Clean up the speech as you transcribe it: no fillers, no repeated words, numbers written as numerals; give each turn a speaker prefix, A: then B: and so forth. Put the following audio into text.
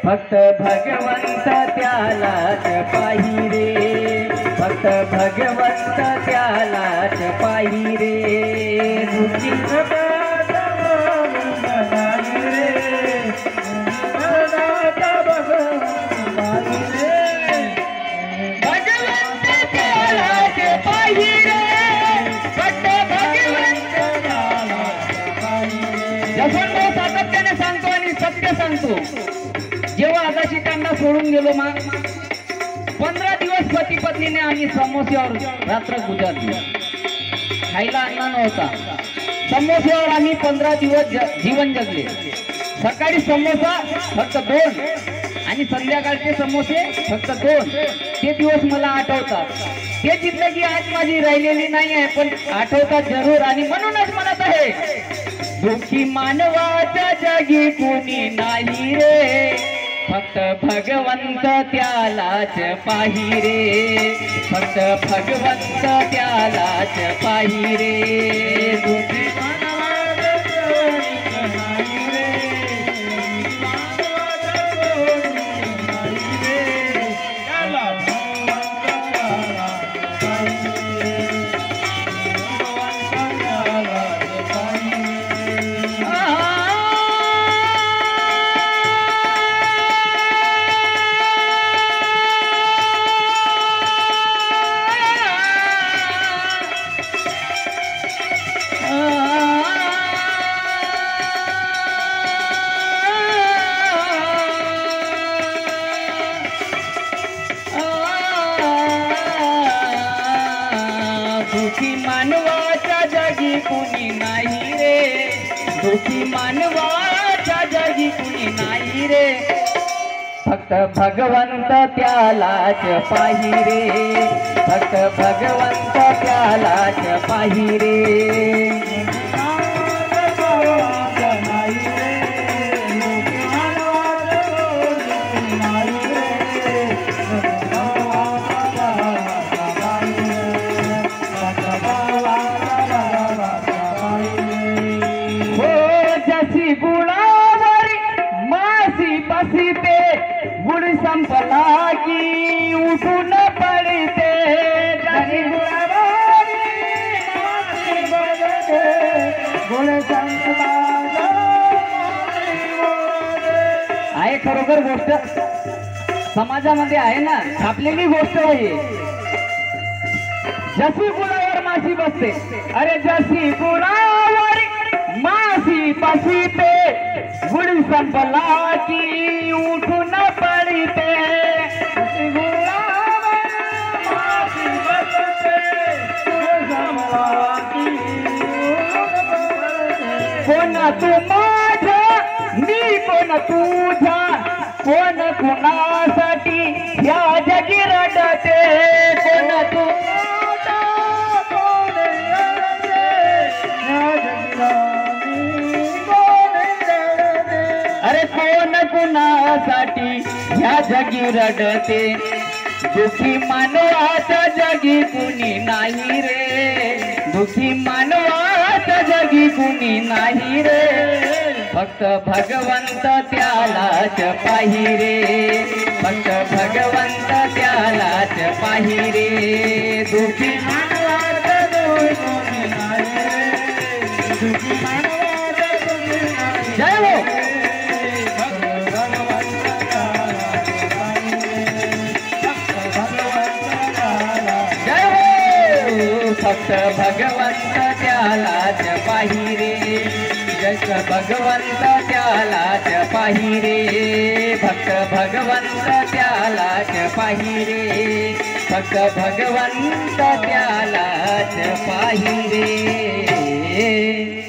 A: फक्त भगवंत त्यालाच पाही रे, फक्त भगवंत त्यालाच पाही रे। दुःखी
B: जसवंतभाऊ सातत्याने सांगतो आणि सत्य सांगतो। जेव्हा आकाशिकांना सोडून गेलो मग 15 दिवस पती पत्नीने आम्ही समोस्यावर रात्र गुजारली। खायला अन्न नव्हता, समोस्यावर आम्ही 15 दिवस जीवन जगले। सकाळी समोसा फक्त 2 आणि संध्याकाळचे समोसे फक्त 2। ते दिवस मला आठवतात। ते जिंदगी आज माझी राहिलेली नाही आहे, पण आठवतात जरूर। आणि म्हणूनच म्हणत आहे, दुःखी मानवाच्या जगी कोणी नाही रे, फक्त भगवंत त्यालाच पाही रे, फक्त भगवंत त्यालाच पाही रे। दुःखी दुःखी मानवाच्या जगी कुणी नाही रे, दुःखी मानवाच्या जगी कुणी नाही रे, फक्त भगवंत त्यालाच पाही रे, फक्त भगवंत त्यालाच पाही रे। गुड़ संपला की उठून पडते, जशी गुड़ संपला आहे। खरोखर गोष्ट समाजामध्ये आहे ना, छापलेली गोष्ट आहे। जशी गुळावर माशी बसते, अरे जशी गुळावर माशी बसते, गुड़ संपला की उठून पडते, कोण तू माझा मी कोण तुझा, कोण कुणासाठी या जगी रडते, कोण तू अरे कोण कुणासाठी या जगी रडते, दुःखी मानवाच्या जगी कुणी नाही रे, दुःखी मानवाच्या जगी कुणी नाही रे, फक्त भगवंत त्यालाच पाही रे, फक्त भगवंत त्यालाच पाही रे। दुःखी मानवाच्या कुणी नाही रे, दुःखी मानवाच्या कुणी नाही। जय हो। फक्त भगवंत त्यालाच पाही रे, जस भगवंत त्यालाच पाही रे, फक्त भगवंत त्यालाच पाही रे, फक्त भगवंत त्यालाच पाही रे।